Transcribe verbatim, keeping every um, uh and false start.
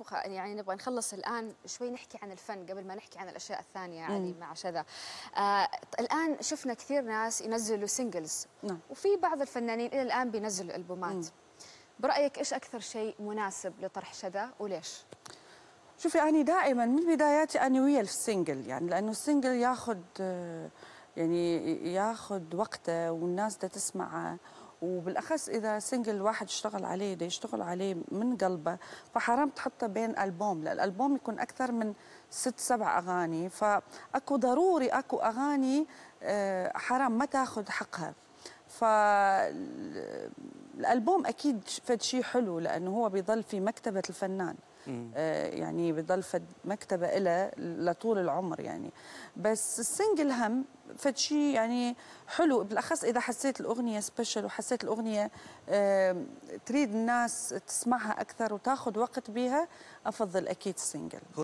يعني نبغى نخلص الان شوي نحكي عن الفن قبل ما نحكي عن الاشياء الثانيه يعني مع شذا. آه الان شفنا كثير ناس ينزلوا سينجلز، نعم. وفي بعض الفنانين الى الان بينزلوا البومات. مم. برايك ايش اكثر شيء مناسب لطرح شذا وليش؟ شوفي أنا دائما من بداياتي أنا ويا السنجل، يعني لأنه السنجل ياخذ يعني ياخذ وقته والناس بدها تسمعه، وبالاخص اذا سنجل واحد اشتغل عليه بده يشتغل عليه من قلبه، فحرام تحطه بين البوم، لان الالبوم يكون اكثر من ست سبع اغاني، فاكو ضروري اكو اغاني حرام ما تاخذ حقها. فالالبوم اكيد فد شيء حلو لانه هو بيضل في مكتبه الفنان. آه يعني بضل فد مكتبه له لطول العمر يعني. بس السنجل هم فد شيء يعني حلو، بالاخص اذا حسيت الاغنيه سبيشل وحسيت الاغنيه آه تريد الناس تسمعها اكثر وتاخذ وقت بها، افضل اكيد السنجل.